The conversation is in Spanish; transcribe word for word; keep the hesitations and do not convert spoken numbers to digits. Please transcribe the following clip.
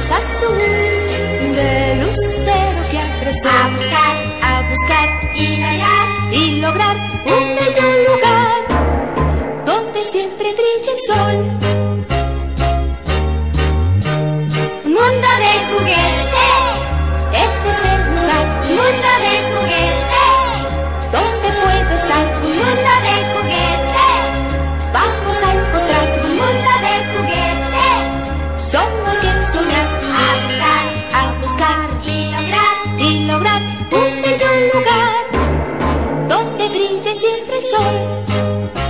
luz azul de lucero que apresó A buscar, a buscar y lograr, y lograr un bello lugar donde siempre brilla el sol. mundo de juguete, Ese es el lugar mundo de juguete, donde puede estar. un mundo de juguete, Vamos a encontrar un mundo de juguete, solo que soñar a buscar, a buscar y lograr, y lograr un bello lugar donde brille siempre el sol.